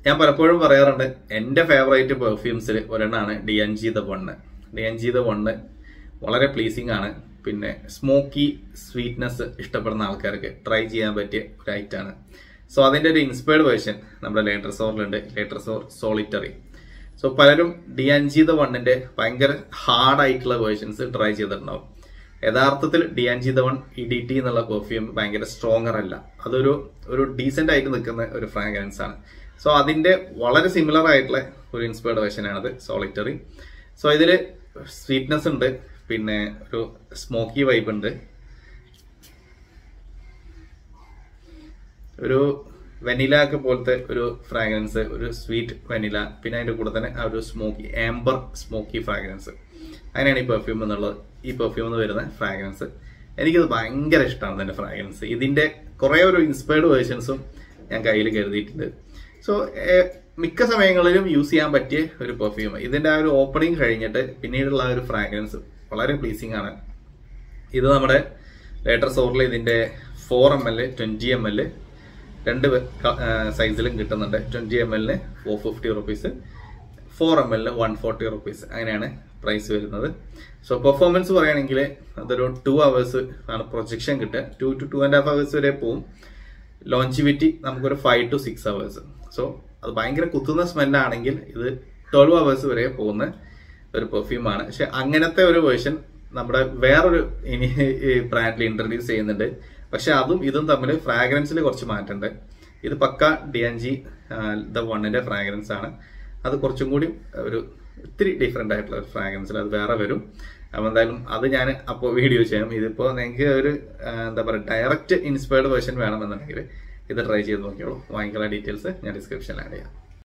ഞാൻ പലപ്പോഴും പറയാറുണ്ട് എൻ്റെ ഫേവറേറ്റ് പെർഫ്യൂംസിൽ ഒരെണ്ണമാണ് DNG The One. DNG The One വളരെ പ്ലീസിംഗ് ആണ്. പിന്നെ സ്മോക്കി സ്വീറ്റ്നെസ് ഇഷ്ടപ്പെടുന്ന ആൾക്കാർക്ക് ട്രൈ ചെയ്യാൻ പറ്റിയ ഒരു ഐറ്റാണ്. സോ അതിൻ്റെ ഒരു ഇൻസ്പയർഡ് വേർഷൻ നമ്മുടെ ലേറ്റർസോറിലുണ്ട്, ലേറ്റർസോർ സോളിറ്ററി. സോ പലരും DNG The Oneന്റെ ഭയങ്കര ഹാർഡായിട്ടുള്ള വേർഷൻസ് ട്രൈ ചെയ്തിട്ടുണ്ടാവും. യഥാർത്ഥത്തിൽ DNG The One EDT എന്നുള്ള പെർഫ്യൂം ഭയങ്കര സ്ട്രോങ്ങർ അല്ല, അതൊരു ഡീസെന്റ് ആയിട്ട് നിൽക്കുന്ന ഒരു ഫ്രാഗ്രൻസ് ആണ്. സോ അതിന്റെ വളരെ സിമിലർ ആയിട്ടുള്ള ഒരു ഇൻസ്പയർഡ് വേർഷനാണത് സോളിറ്ററി. സോ ഇതില് സ്വീറ്റ്നെസ് ഉണ്ട്, പിന്നെ ഒരു സ്മോക്കി വൈബ് ഉണ്ട്, ഒരു വെനില ഒക്കെ പോലത്തെ ഒരു ഫ്രാഗ്രൻസ്, ഒരു സ്വീറ്റ് വെനില, പിന്നെ അതിന്റെ കൂടെ തന്നെ ആ ഒരു സ്മോക്കി ആംബർ സ്മോക്കി ഫ്രാഗ്രൻസ്. അങ്ങനെയാണ് ഈ പെർഫ്യൂം എന്നുള്ളത്. ഈ പെർഫ്യൂം എന്ന് വരുന്ന ഫ്രാഗ്രൻസ് എനിക്കത് ഭയങ്കര ഇഷ്ടമാണ്. ഇതിന്റെ ഫ്രാഗ്രൻസ്, ഇതിന്റെ കുറെ ഒരു ഇൻസ്പയർഡ് വേർഷൻസും ഞാൻ കയ്യിൽ കരുതിയിട്ടുണ്ട്. സോ മിക്ക സമയങ്ങളിലും യൂസ് ചെയ്യാൻ പറ്റിയ ഒരു പെർഫ്യൂം. ഇതിന്റെ ആ ഒരു ഓപ്പണിംഗ് കഴിഞ്ഞിട്ട് പിന്നീടുള്ള ഒരു ഫ്രാഗ്രൻസ് വളരെ പ്ലീസിംഗ് ആണ്. ഇത് നമ്മുടെ ലേറ്റർസോറിൽ ഇതിന്റെ 4 ml 20 ml രണ്ട് സൈസിലും കിട്ടുന്നുണ്ട്. 20 ml 450 റുപ്പീസ്, 4 ml 140 റുപ്പീസ്, അങ്ങനെയാണ് പ്രൈസ് വരുന്നത്. സോ പെർഫോമൻസ് പറയുകയാണെങ്കിൽ അതൊരു 2 hours ആണ് പ്രൊജക്ഷൻ കിട്ടുക. 2 to 2.5 hours വരെ പോവും. ലോഞ്ചിവിറ്റി നമുക്കൊരു 5 to 6 hours. സോ അത് ഭയങ്കര കുത്തുന്ന സ്മെല്ലാണെങ്കിൽ ഇത് 12 hours വരെ പോകുന്ന ഒരു പെർഫ്യൂമാണ്. പക്ഷെ അങ്ങനത്തെ ഒരു വേർഷൻ നമ്മുടെ വേറൊരു ഇനി ബ്രാൻഡിൽ ഇൻട്രൊഡ്യൂസ് ചെയ്യുന്നുണ്ട്. പക്ഷെ അതും ഇതും തമ്മിൽ ഫ്രാഗ്രൻസിൽ കുറച്ച് മാറ്റമുണ്ട്. ഇത് പക്ക DNG The Oneന്റെ ഫ്രാഗ്രൻസ് ആണ്. അത് കുറച്ചും കൂടി ഒരു ഇത്തിരി ഡിഫറെന്റ് ആയിട്ടുള്ള ഒരു ഫ്രാഗ്രൻസിൽ അത് വേറെ വരും. അപ്പോൾ എന്തായാലും അത് ഞാൻ അപ്പോൾ വീഡിയോ ചെയ്യാം. ഇതിപ്പോൾ നിങ്ങൾക്ക് ഒരു എന്താ പറയുക ഡയറക്റ്റ് ഇൻസ്പയർഡ് വേർഷൻ വേണമെന്നുണ്ടെങ്കിൽ ഇത് ട്രൈ ചെയ്ത് നോക്കിയോളൂ. വാങ്ങിക്കാനുള്ള ഡീറ്റെയിൽസ് ഞാൻ ഡിസ്ക്രിപ്ഷനിൽ ആഡ് ചെയ്യാം.